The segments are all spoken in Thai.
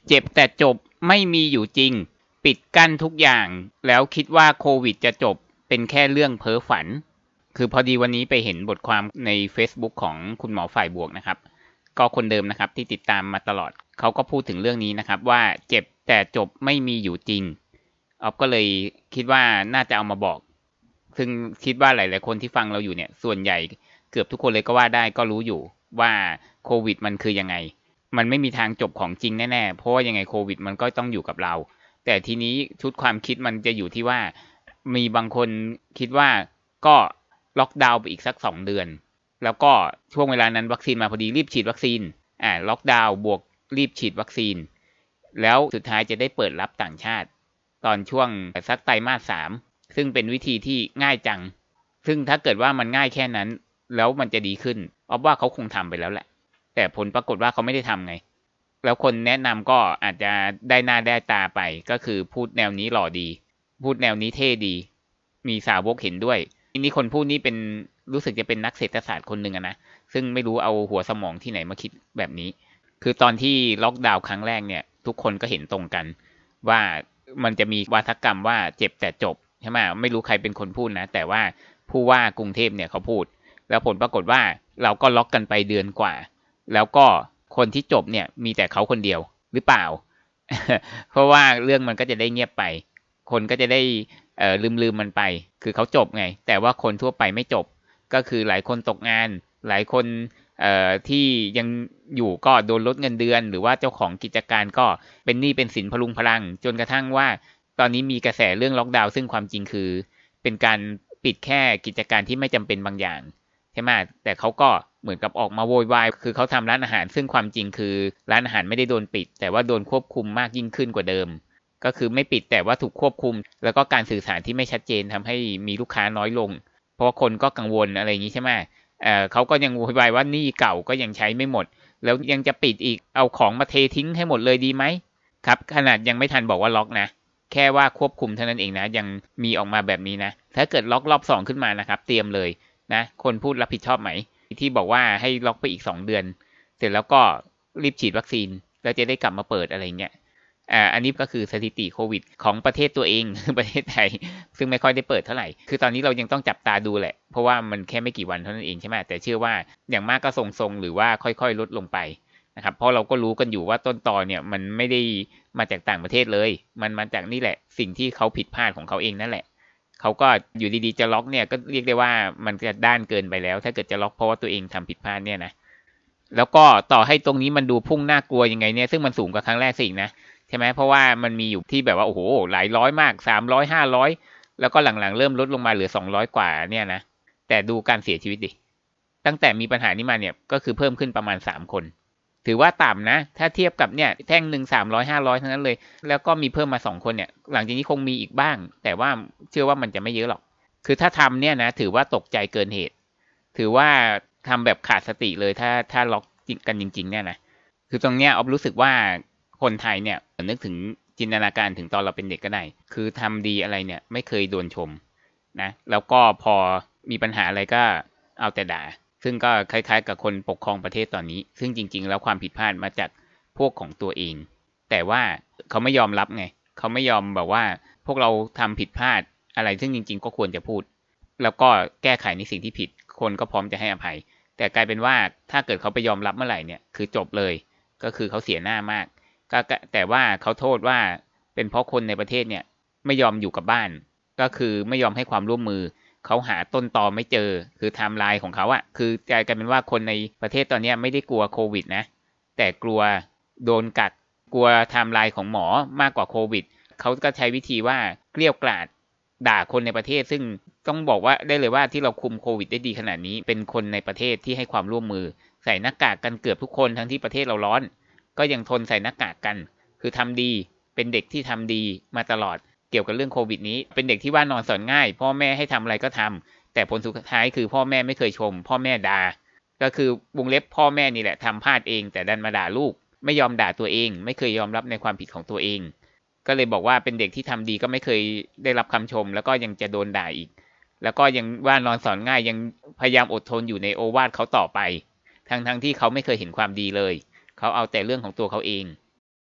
เจ็บแต่จบไม่มีอยู่จริงปิดกั้นทุกอย่างแล้วคิดว่าโควิดจะจบเป็นแค่เรื่องเพ้อฝันคือพอดีวันนี้ไปเห็นบทความใน Facebook ของคุณหมอฝ่ายบวกนะครับก็คนเดิมนะครับที่ติดตามมาตลอดเขาก็พูดถึงเรื่องนี้นะครับว่าเจ็บแต่จบไม่มีอยู่จริงออฟก็เลยคิดว่าน่าจะเอามาบอกซึ่งคิดว่าหลายๆคนที่ฟังเราอยู่เนี่ยส่วนใหญ่เกือบทุกคนเลยก็ว่าได้ก็รู้อยู่ว่าโควิดมันคือยังไงมันไม่มีทางจบของจริงแน่ๆเพราะว่ายังไงโควิดมันก็ต้องอยู่กับเราแต่ทีนี้ชุดความคิดมันจะอยู่ที่ว่ามีบางคนคิดว่าก็ล็อกดาวน์ไปอีกสัก2เดือนแล้วก็ช่วงเวลานั้นวัคซีนมาพอดีรีบฉีดวัคซีนล็อกดาวน์บวกรีบฉีดวัคซีนแล้วสุดท้ายจะได้เปิดรับต่างชาติตอนช่วงสักไตรมาส3ซึ่งเป็นวิธีที่ง่ายจังซึ่งถ้าเกิดว่ามันง่ายแค่นั้นแล้วมันจะดีขึ้นออฟว่าเขาคงทำไปแล้วแหละแต่ผลปรากฏว่าเขาไม่ได้ทำไงแล้วคนแนะนำก็อาจจะได้หน้าได้ตาไปก็คือพูดแนวนี้หล่อดีพูดแนวนี้เท่ดีมีสาวกเห็นด้วยนี่คนพูดนี่เป็นรู้สึกจะเป็นนักเศรษฐศาสตร์คนหนึ่งนะซึ่งไม่รู้เอาหัวสมองที่ไหนมาคิดแบบนี้คือตอนที่ล็อกดาวน์ครั้งแรกเนี่ยทุกคนก็เห็นตรงกันว่ามันจะมีวาทกรรมว่าเจ็บแต่จบใช่ไหมไม่รู้ใครเป็นคนพูดนะแต่ว่าผู้ว่ากรุงเทพเนี่ยเขาพูดแล้วผลปรากฏว่าเราก็ล็อกกันไปเดือนกว่าแล้วก็คนที่จบเนี่ยมีแต่เขาคนเดียวหรือเปล่า เพราะว่าเรื่องมันก็จะได้เงียบไปคนก็จะได้ลืมมันไปคือเขาจบไงแต่ว่าคนทั่วไปไม่จบก็คือหลายคนตกงานหลายคนที่ยังอยู่ก็โดนลดเงินเดือนหรือว่าเจ้าของกิจการก็เป็นหนี้เป็นสินพลุงพลังจนกระทั่งว่าตอนนี้มีกระแสเรื่องล็อกดาวน์ซึ่งความจริงคือเป็นการปิดแค่กิจการที่ไม่จำเป็นบางอย่างใช่ไหมแต่เขาก็เหมือนกับออกมาโวยวายคือเขาทำร้านอาหารซึ่งความจริงคือร้านอาหารไม่ได้โดนปิดแต่ว่าโดนควบคุมมากยิ่งขึ้นกว่าเดิมก็คือไม่ปิดแต่ว่าถูกควบคุมแล้วก็การสื่อสารที่ไม่ชัดเจนทำให้มีลูกค้าน้อยลงเพราะว่าคนก็กังวลอะไรอย่างนี้ใช่ไหมเขาก็ยังโวยวายว่าหนี้เก่าก็ยังใช้ไม่หมดแล้วยังจะปิดอีกเอาของมาเททิ้งให้หมดเลยดีไหมครับขนาดยังไม่ทันบอกว่าล็อกนะแค่ว่าควบคุมเท่านั้นเองนะยังมีออกมาแบบนี้นะถ้าเกิดล็อกรอบ2ขึ้นมานะครับเตรียมเลยนะคนพูดรับผิดชอบไหมที่บอกว่าให้ล็อกไปอีก2เดือนเสร็จแล้วก็รีบฉีดวัคซีนแล้วจะได้กลับมาเปิดอะไรเงี้ยอันนี้ก็คือสถิติโควิดของประเทศตัวเอง ประเทศไทยซึ่งไม่ค่อยได้เปิดเท่าไหร่คือตอนนี้เรายังต้องจับตาดูแหละเพราะว่ามันแค่ไม่กี่วันเท่านั้นเองใช่ไหมแต่เชื่อว่าอย่างมากก็ทรงๆหรือว่าค่อยๆลดลงไปนะครับเพราะเราก็รู้กันอยู่ว่าต้นตอเนี่ยมันไม่ได้มาจากต่างประเทศเลยมันมาจากนี่แหละสิ่งที่เขาผิดพลาดของเขาเองนั่นแหละเขาก็อยู่ดีๆจะล็อกเนี่ยก็เรียกได้ว่ามันจะด้านเกินไปแล้วถ้าเกิดจะล็อกเพราะว่าตัวเองทำผิดพลาดเนี่ยนะแล้วก็ต่อให้ตรงนี้มันดูพุ่งน่ากลัวยังไงเนี่ยซึ่งมันสูงกว่าครั้งแรกสินะใช่ไหมเพราะว่ามันมีอยู่ที่แบบว่าโอ้โหหลายร้อยมาก300 500แล้วก็หลังๆเริ่มลดลงมาเหลือ200กว่าเนี่ยนะแต่ดูการเสียชีวิตดิตั้งแต่มีปัญหานี้มาเนี่ยก็คือเพิ่มขึ้นประมาณ3คนถือว่าต่ำนะถ้าเทียบกับเนี่ยแท่งหนึ่ง300 500ทั้งนั้นเลยแล้วก็มีเพิ่มมา2คนเนี่ยหลังจากนี้คงมีอีกบ้างแต่ว่าเชื่อว่ามันจะไม่เยอะหรอกคือถ้าทำเนี่ยนะถือว่าตกใจเกินเหตุถือว่าทำแบบขาดสติเลยถ้าล็อกกันจริงๆเนี่ยนะคือตรงเนี้ยออฟรู้สึกว่าคนไทยเนี่ยนึกถึงจินตนาการถึงตอนเราเป็นเด็กก็ได้คือทำดีอะไรเนี่ยไม่เคยโดนชมนะแล้วก็พอมีปัญหาอะไรก็เอาแต่ด่าซึ่งก็คล้ายๆกับคนปกครองประเทศตอนนี้ซึ่งจริงๆแล้วความผิดพลาดมาจากพวกของตัวเองแต่ว่าเขาไม่ยอมรับไงเขาไม่ยอมแบบว่าพวกเราทำผิดพลาดอะไรซึ่งจริงๆก็ควรจะพูดแล้วก็แก้ไขในสิ่งที่ผิดคนก็พร้อมจะให้อภัยแต่กลายเป็นว่าถ้าเกิดเขาไปยอมรับเมื่อไหร่เนี่ยคือจบเลยก็คือเขาเสียหน้ามากก็แต่ว่าเขาโทษว่าเป็นเพราะคนในประเทศเนี่ยไม่ยอมอยู่กับบ้านก็คือไม่ยอมให้ความร่วมมือเขาหาต้นตอไม่เจอคือไทม์ไลน์ของเขาอะคือกลายเป็นว่าคนในประเทศตอนนี้ไม่ได้กลัวโควิดนะแต่กลัวโดนกัดกลัวไทม์ไลน์ของหมอมากกว่าโควิดเขาก็ใช้วิธีว่าเกลี้ยกล่อมด่าคนในประเทศซึ่งต้องบอกว่าได้เลยว่าที่เราคุมโควิดได้ดีขนาดนี้เป็นคนในประเทศที่ให้ความร่วมมือใส่หน้ากากกันเกือบทุกคนทั้งที่ประเทศเราร้อนก็ยังทนใส่หน้ากากกันคือทำดีเป็นเด็กที่ทำดีมาตลอดเกี่ยวกับเรื่องโควิดนี้เป็นเด็กที่ว่านอนสอนง่ายพ่อแม่ให้ทำอะไรก็ทำแต่ผลสุดท้ายคือพ่อแม่ไม่เคยชมพ่อแม่ด่าก็คือวงเล็บพ่อแม่นี่แหละทำพลาดเองแต่ดันมาด่าลูกไม่ยอมด่าตัวเองไม่เคยยอมรับในความผิดของตัวเองก็เลยบอกว่าเป็นเด็กที่ทำดีก็ไม่เคยได้รับคำชมแล้วก็ยังจะโดนด่าอีกแล้วก็ยังว่านอนสอนง่ายยังพยายามอดทนอยู่ในโอวาทเขาต่อไปทั้งที่เขาไม่เคยเห็นความดีเลยเขาเอาแต่เรื่องของตัวเขาเอง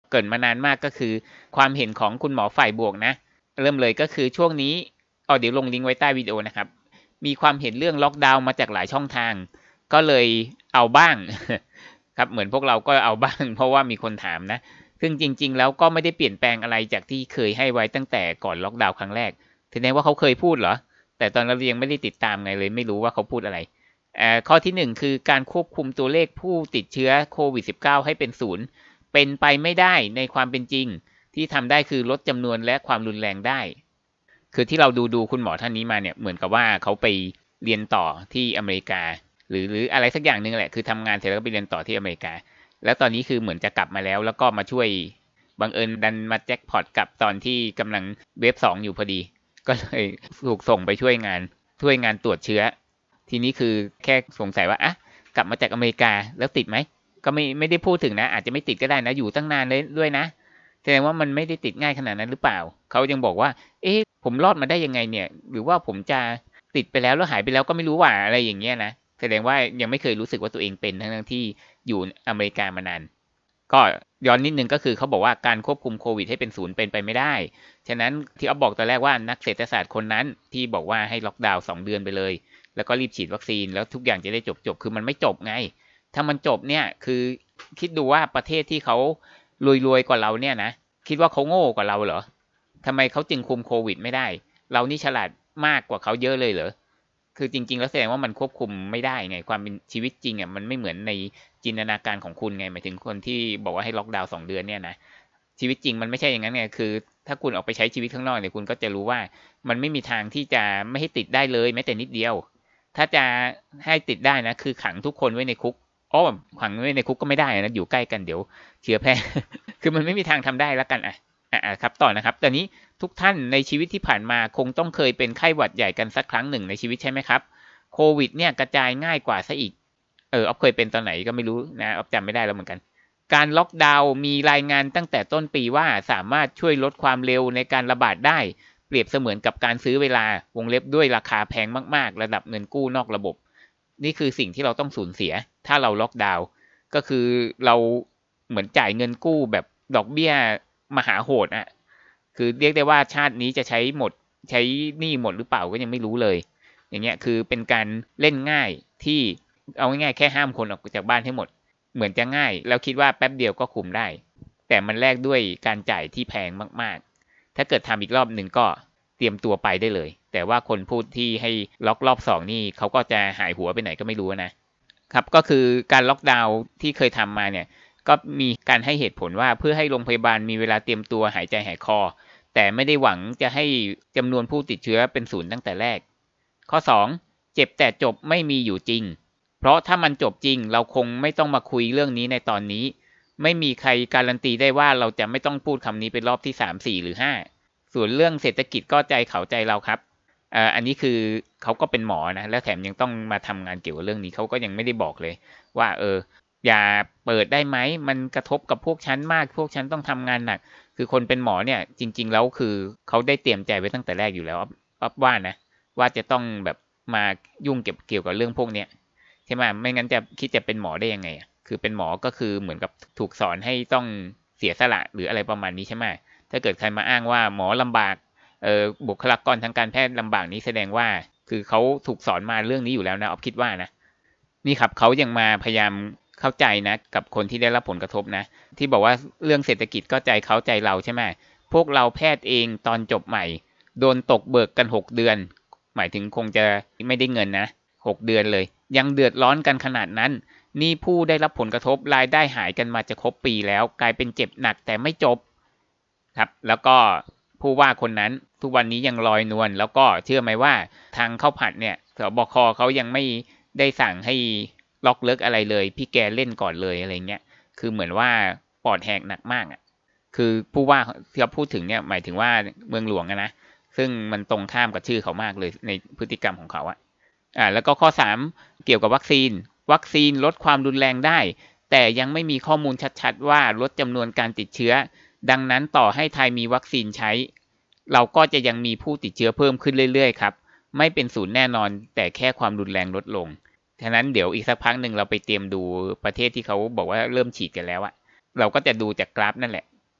เกิดมานานมากก็คือความเห็นของคุณหมอฝ่ายบวกนะเริ่มเลยก็คือช่วงนี้เดี๋ยวลงลิงก์ไว้ใต้วิดีโอนะครับมีความเห็นเรื่องล็อกดาวน์มาจากหลายช่องทางก็เลยเอาบ้าง ครับเหมือนพวกเราก็เอาบ้างเพราะว่ามีคนถามนะซึ่งจริงๆแล้วก็ไม่ได้เปลี่ยนแปลงอะไรจากที่เคยให้ไว้ตั้งแต่ก่อนล็อกดาวน์ครั้งแรกแสดงว่าเขาเคยพูดเหรอแต่ตอนนั้นยังไม่ได้ติดตามไงเลยไม่รู้ว่าเขาพูดอะไรข้อที่1คือการควบคุมตัวเลขผู้ติดเชื้อโควิด -19 ให้เป็นศูนย์เป็นไปไม่ได้ในความเป็นจริงที่ทำได้คือลดจำนวนและความรุนแรงได้คือที่เราดูคุณหมอท่านนี้มาเนี่ยเหมือนกับว่าเขาไปเรียนต่อที่อเมริกาหรืออะไรสักอย่างนึงแหละคือทำงานเสร็จแล้วก็ไปเรียนต่อที่อเมริกาแล้วตอนนี้คือเหมือนจะกลับมาแล้วก็มาช่วยบังเอิญดันมาแจ็คพอตกับตอนที่กำลังเวฟ2อยู่พอดีก็เลยถูกส่งไปช่วยงานตรวจเชื้อทีนี้คือแค่สงสัยว่าอ่ะกลับมาจากอเมริกาแล้วติดไหมก็ไม่ได้พูดถึงนะอาจจะไม่ติดก็ได้นะอยู่ตั้งนานเลยด้วยนะแสดงว่ามันไม่ได้ติดง่ายขนาดนั้นหรือเปล่าเขายังบอกว่าเอ๊ะผมรอดมาได้ยังไงเนี่ยหรือว่าผมจะติดไปแล้วหายไปแล้วก็ไม่รู้ว่าอะไรอย่างเงี้ยนะแสดงว่ายังไม่เคยรู้สึกว่าตัวเองเป็นทั้งที่อยู่อเมริกามานานก็ย้อนนิดนึงก็คือเขาบอกว่าการควบคุมโควิดให้เป็นศูนย์เป็นไปไม่ได้ฉะนั้นที่อ๊อฟบอกตอนแรกว่านักเศรษฐศาสตร์คนนั้นที่บอกว่าให้ล็อกดาวน์2 เดือนไปเลยแล้วก็รีบฉีดวัคซีนแล้วทุกอย่างจะได้จบคือมันไม่จบไงถ้ามันจบเนี่ยคือคิดดูว่าประเทศที่เขารวยกว่าเราเนี่ยนะคิดว่าเขาโง่กว่าเราเหรอทำไมเขาจึงคุมโควิดไม่ได้เรานี่ฉลาดมากกว่าเขาเยอะเลยเหรอคือจริงๆแล้วแสดงว่ามันควบคุมไม่ได้ไงความเป็นชีวิตจริงอ่ะมันไม่เหมือนในจินตนาการของคุณไงหมายถึงคนที่บอกว่าให้ล็อกดาวน์2 เดือนเนี่ยนะชีวิตจริงมันไม่ใช่อย่างนั้นไงคือถ้าคุณออกไปใช้ชีวิตข้างนอกเนี่ยคุณก็จะรู้ว่ามันไม่มีทางที่จะไม่ให้ติดได้เลยแม้แต่นิดเดียวถ้าจะให้ติดได้นะคือขังทุกคนไว้ในคุกขังไว้ในคุกก็ไม่ได้นะอยู่ใกล้กันเดี๋ยวเชื้อแพร่ คือมันไม่มีทางทำได้แล้วกันครับต่อนะครับตอนนี้ทุกท่านในชีวิตที่ผ่านมาคงต้องเคยเป็นไข้หวัดใหญ่กันสักครั้งหนึ่งในชีวิตใช่ไหมครับโควิดเนี่ยกระจายง่ายกว่าซะอีกอ๊อฟเคยเป็นตอนไหนก็ไม่รู้นะอ๊อฟจำไม่ได้แล้วเหมือนกันการล็อกดาวน์มีรายงานตั้งแต่ต้นปีว่าสามารถช่วยลดความเร็วในการระบาดได้เปรียบเสมือนกับการซื้อเวลาวงเล็บด้วยราคาแพงมากๆระดับเงินกู้นอกระบบนี่คือสิ่งที่เราต้องสูญเสียถ้าเราล็อกดาวน์ก็คือเราเหมือนจ่ายเงินกู้แบบดอกเบี้ยมหาโหดคือเรียกได้ว่าชาตินี้จะใช้หนี้หมดหรือเปล่าก็ยังไม่รู้เลยอย่างเงี้ยคือเป็นการเล่นง่ายที่เอาง่ายๆแค่ห้ามคนออกจากบ้านให้หมดเหมือนจะง่ายแล้วคิดว่าแป๊บเดียวก็คุมได้แต่มันแลกด้วยการจ่ายที่แพงมากๆถ้าเกิดทำอีกรอบหนึ่งก็เตรียมตัวไปได้เลยแต่ว่าคนพูดที่ให้ล็อกรอบ2นี่เขาก็จะหายหัวไปไหนก็ไม่รู้นะครับก็คือการล็อกดาวน์ที่เคยทำมาเนี่ยก็มีการให้เหตุผลว่าเพื่อให้โรงพยาบาลมีเวลาเตรียมตัวหายใจหายคอแต่ไม่ได้หวังจะให้จำนวนผู้ติดเชื้อเป็นศูนย์ตั้งแต่แรกข้อ2เจ็บแต่จบไม่มีอยู่จริงเพราะถ้ามันจบจริงเราคงไม่ต้องมาคุยเรื่องนี้ในตอนนี้ไม่มีใครการันตีได้ว่าเราจะไม่ต้องพูดคำนี้เป็นรอบที่3 4หรือ5ส่วนเรื่องเศรษฐกิจก็ใจเขาใจเราครับอันนี้คือเขาก็เป็นหมอนะแล้วแถมยังต้องมาทำงานเกี่ยวกับเรื่องนี้เขาก็ยังไม่ได้บอกเลยว่าอย่าเปิดได้ไหมมันกระทบกับพวกฉันมากพวกฉันต้องทำงานหนักคือคนเป็นหมอเนี่ยจริงๆแล้วคือเขาได้เตรียมใจไว้ตั้งแต่แรกอยู่แล้วว่านะว่าจะต้องแบบมายุ่งเกี่ยวกับเรื่องพวกเนี้ยใช่ไหมไม่งั้นจะคิดจะเป็นหมอได้ยังไงคือเป็นหมอก็คือเหมือนกับถูกสอนให้ต้องเสียสละหรืออะไรประมาณนี้ใช่ไหมถ้าเกิดใครมาอ้างว่าหมอลำบากบุคลากรทางการแพทย์ลำบากนี้แสดงว่าคือเขาถูกสอนมาเรื่องนี้อยู่แล้วนะอ๊อฟคิดว่านะนี่ครับเขายังมาพยายามเข้าใจนะกับคนที่ได้รับผลกระทบนะที่บอกว่าเรื่องเศรษฐกิจก็ใจเขาใจเราใช่ไหมพวกเราแพทย์เองตอนจบใหม่โดนตกเบิกกัน6 เดือนหมายถึงคงจะไม่ได้เงินนะ6 เดือนเลยยังเดือดร้อนกันขนาดนั้นนี่ผู้ได้รับผลกระทบรายได้หายกันมาจะครบปีแล้วกลายเป็นเจ็บหนักแต่ไม่จบครับแล้วก็ผู้ว่าคนนั้นทุกวันนี้ยังลอยนวลแล้วก็เชื่อไหมว่าทางข้าวผัดเนี่ยสบคเขายังไม่ได้สั่งให้ล็อกเลิกอะไรเลยพี่แกเล่นก่อนเลยอะไรเงี้ยคือเหมือนว่าปอดแหกหนักมากคือผู้ว่าที่เขาพูดถึงเนี่ยหมายถึงว่าเมืองหลวงนะซึ่งมันตรงข้ามกับชื่อเขามากเลยในพฤติกรรมของเขาแล้วก็ข้อ3เกี่ยวกับวัคซีนลดความรุนแรงได้แต่ยังไม่มีข้อมูลชัดๆว่าลดจำนวนการติดเชื้อดังนั้นต่อให้ไทยมีวัคซีนใช้เราก็จะยังมีผู้ติดเชื้อเพิ่มขึ้นเรื่อยๆครับไม่เป็นศูนย์แน่นอนแต่แค่ความรุนแรงลดลงฉะนั้นเดี๋ยวอีกสักพักหนึ่งเราไปเตรียมดูประเทศที่เขาบอกว่าเริ่มฉีดกันแล้วเราก็จะดูจากกราฟนั่นแหละ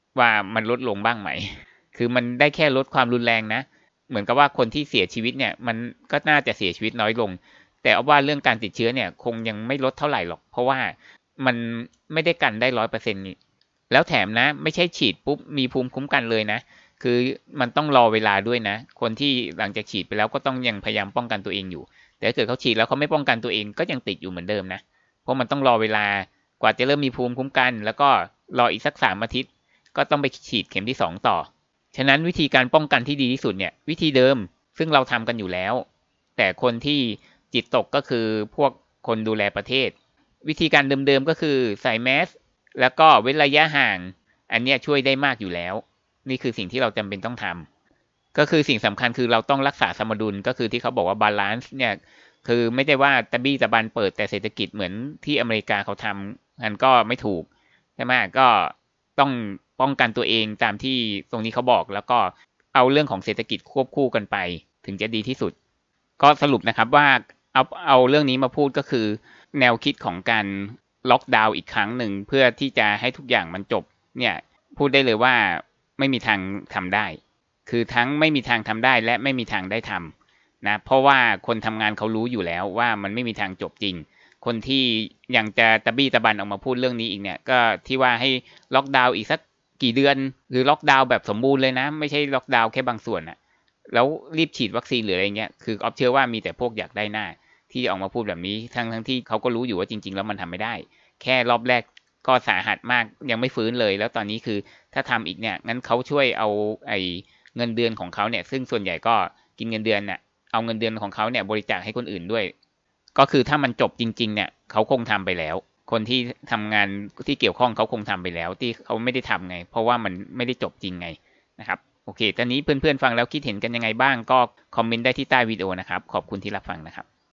ว่ามันลดลงบ้างไหมคือมันได้แค่ลดความรุนแรงนะเหมือนกับว่าคนที่เสียชีวิตเนี่ยมันก็น่าจะเสียชีวิตน้อยลงแต่เอาว่าเรื่องการติดเชื้อเนี่ยคงยังไม่ลดเท่าไหร่หรอกเพราะว่ามันไม่ได้กันได้100%นี่แล้วแถมนะไม่ใช่ฉีดปุ๊บมีภูมิคุ้มกันเลยนะคือมันต้องรอเวลาด้วยนะคนที่หลังจากฉีดไปแล้วก็ต้องยังพยายามป้องกันตัวเองอยู่แต่ถ้าเกิดเขาฉีดแล้วเขาไม่ป้องกันตัวเองก็ยังติดอยู่เหมือนเดิมนะเพราะมันต้องรอเวลากว่าจะเริ่มมีภูมิคุ้มกันแล้วก็รออีกสัก3 อาทิตย์ก็ต้องไปฉีดเข็มที่2ต่อฉะนั้นวิธีการป้องกันที่ดีที่สุดเนี่ยวิธีเดิมซึ่งเราทำกันอยู่แล้วแต่คนที่จิตตกก็คือพวกคนดูแลประเทศวิธีการเดิมๆก็คือใส่แมสแล้วก็เว้นระยะห่างอันนี้ช่วยได้มากอยู่แล้วนี่คือสิ่งที่เราจำเป็นต้องทำก็คือสิ่งสำคัญคือเราต้องรักษาสมดุลก็คือที่เขาบอกว่าบาลานซ์เนี่ยคือไม่ได้ว่าตะบี้ตะบันเปิดแต่เศรษฐกิจเหมือนที่อเมริกาเขาทำมันก็ไม่ถูกใช่ไหมก็ต้องป้องกันตัวเองตามที่ตรงนี้เขาบอกแล้วก็เอาเรื่องของเศรษฐกิจควบคู่กันไปถึงจะดีที่สุดก็สรุปนะครับว่าเอาเรื่องนี้มาพูดก็คือแนวคิดของการล็อกดาวน์อีกครั้งหนึ่งเพื่อที่จะให้ทุกอย่างมันจบเนี่ยพูดได้เลยว่าไม่มีทางทำได้คือทั้งไม่มีทางทำได้และไม่มีทางได้ทำนะเพราะว่าคนทำงานเขารู้อยู่แล้วว่ามันไม่มีทางจบจริงคนที่ยังจะตะบี้ตะบันออกมาพูดเรื่องนี้อีกเนี่ยก็ที่ว่าให้ล็อกดาวน์อีกสักกี่เดือนหรือล็อกดาวน์แบบสมบูรณ์เลยนะไม่ใช่ล็อกดาวน์แค่บางส่วนอะแล้วรีบฉีดวัคซีนหรืออะไรเงี้ยคือออฟเชื่อว่ามีแต่พวกอยากได้หน้าที่ออกมาพูดแบบนี้ทั้งที่เขาก็รู้อยู่ว่าจริงๆแล้วมันทำไม่ได้แค่รอบแรกก็สาหัสมากยังไม่ฟื้นเลยแล้วตอนนี้คือถ้าทำอีกเนี่ยงั้นเขาช่วยเอาเงินเดือนของเขาเนี่ยซึ่งส่วนใหญ่ก็กินเงินเดือนเนี่ยเอาเงินเดือนของเขาเนี่ยบริจาคให้คนอื่นด้วยก็คือถ้ามันจบจริงๆเนี่ยเขาคงทำไปแล้วคนที่ทำงานที่เกี่ยวข้องเขาคงทำไปแล้วที่เขาไม่ได้ทำไงเพราะว่ามันไม่ได้จบจริงไงนะครับโอเคตอนนี้เพื่อนๆฟังแล้วคิดเห็นกันยังไงบ้างก็คอมเมนต์ได้ที่ใต้วิดีโอนะครับขอบคุณที่รับฟังนะครับ